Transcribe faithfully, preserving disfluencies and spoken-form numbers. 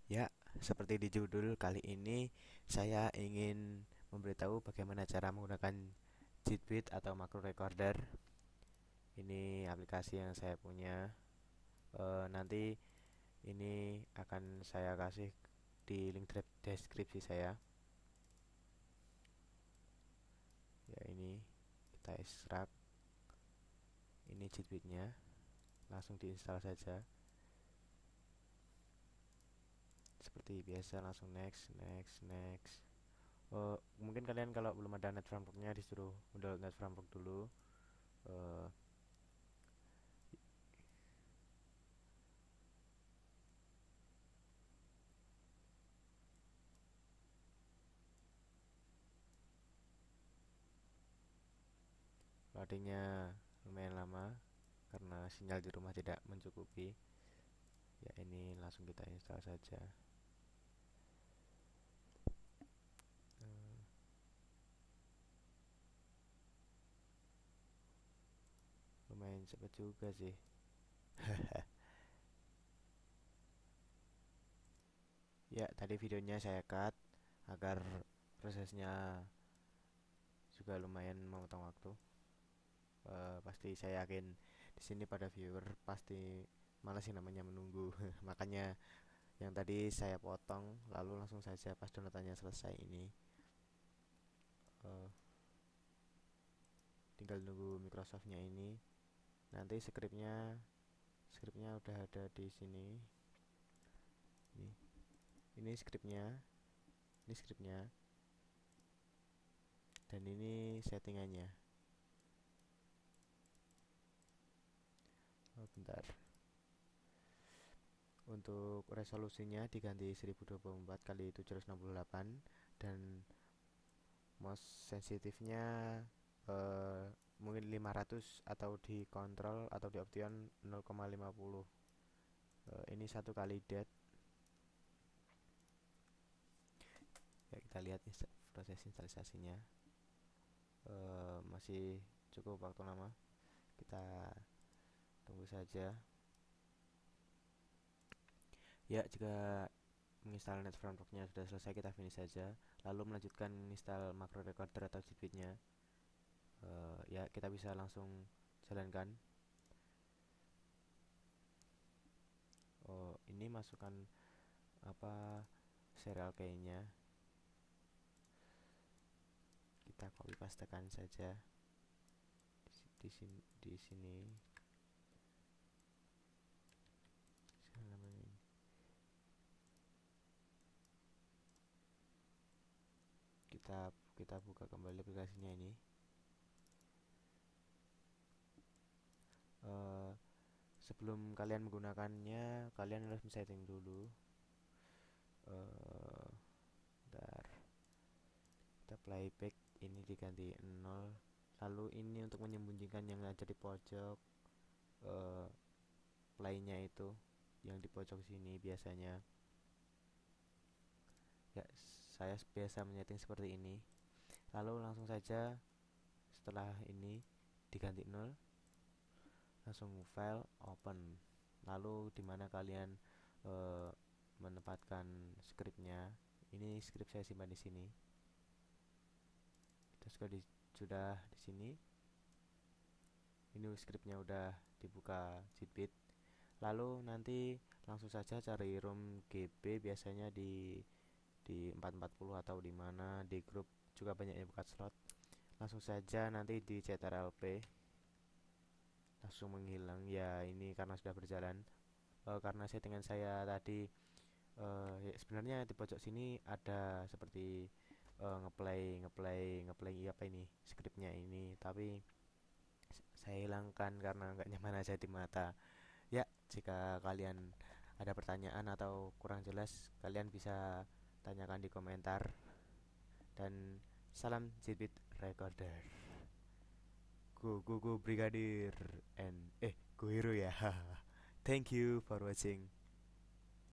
Ya, seperti di judul kali ini saya ingin memberitahu bagaimana cara menggunakan Jitbit atau Macro Recorder. Ini aplikasi yang saya punya. Eh, nanti ini akan saya kasih di link deskripsi saya. Ya, ini kita ekstrak. Ini Jitbitnya, langsung diinstal saja. Seperti biasa langsung next, next, next. Eh, mungkin kalian kalau belum ada net frameworknya disuruh download net framework dulu. Eh, Loadingnya lumayan lama karena sinyal di rumah tidak mencukupi. Ya, ini langsung kita install saja. Eh, Lumayan cepat juga sih. Ya, tadi videonya saya cut agar prosesnya juga lumayan memotong waktu. Eh, pasti saya yakin di sini pada viewer pasti malas yang namanya menunggu. Makanya yang tadi saya potong lalu langsung saja pas downloadannya selesai ini. Eh, Tinggal nunggu Microsoftnya ini. Nanti skripnya skripnya udah ada di sini. Ini, ini skripnya, ini skripnya, dan ini settingannya. Oh, bentar. Untuk resolusinya diganti seribu dua puluh empat kali tujuh ratus enam puluh delapan dan most sensitifnya eh, mungkin lima ratus atau dikontrol atau di option nol koma lima puluh. Eh, ini satu kali det. Ya, kita lihat insta- proses instalisasinya. Eh, masih cukup waktu lama. Kita tunggu saja. Ya, jika menginstal net frameworknya sudah selesai, kita finish saja. Lalu melanjutkan install macro recorder atau Jitbitnya. Uh, ya, kita bisa langsung jalankan. Oh, ini masukkan apa serial key-nya. Kita copy pastekan saja di sini di sini. Kita kita buka kembali aplikasinya ini. Uh, Sebelum kalian menggunakannya, kalian harus setting dulu. Uh, Bentar. Kita playback ini diganti nol. Lalu ini untuk menyembunyikan yang ada di pojok uh, playnya itu yang di pojok sini biasanya. Ya, saya biasa menyeting seperti ini. Lalu langsung saja setelah ini diganti nol, langsung file open. Lalu dimana kalian uh, menempatkan scriptnya, ini script saya simpan di sini. Kita sudah di, sudah di sini. Ini scriptnya udah dibuka Jitbit. Lalu nanti langsung saja cari room G B, biasanya di di empat empat puluh atau di mana di grup juga banyak yang buka slot. Langsung saja nanti di ctrlp langsung menghilang. Ya, ini karena sudah berjalan. E, karena settingan saya tadi e, ya, sebenarnya di pojok sini ada seperti e, ngeplay ngeplay ngeplay apa ini scriptnya ini, tapi saya hilangkan karena nggak nyaman aja di mata. Ya, jika kalian ada pertanyaan atau kurang jelas, kalian bisa tanyakan di komentar. Dan salam Jitbit Recorder. Go go go Brigadir and eh go hero ya. Thank you for watching.